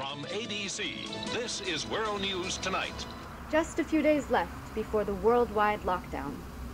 From ADC, this is World News Tonight. Just a few days left before the worldwide lockdown.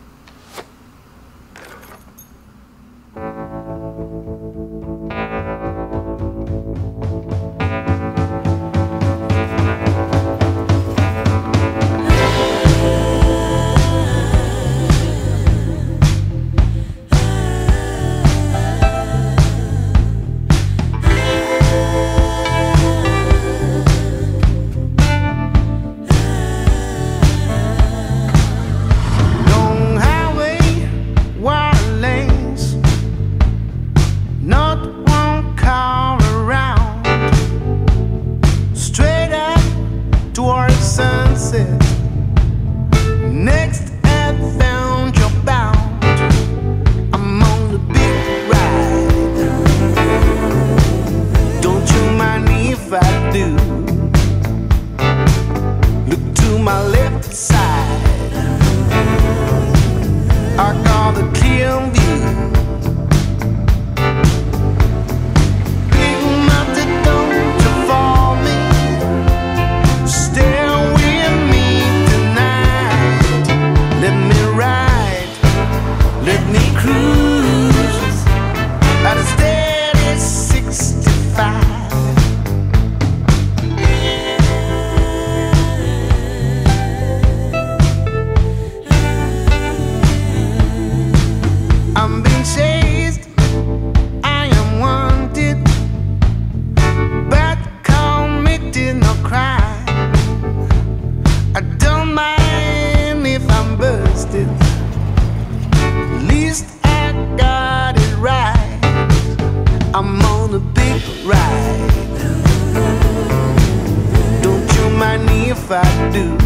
Next and found you're bound. I'm on the big ride. Don't you mind if I do? Look to my left side. I got a clear view. Big mountain, don't you fall me. Stay with me tonight. Let me ride, let me cruise at a steady 65. I'm being chased, I am wanted, but committed no crime. I don't mind if I'm busted, at least I got it right. I'm on a big ride. Don't you mind if I do?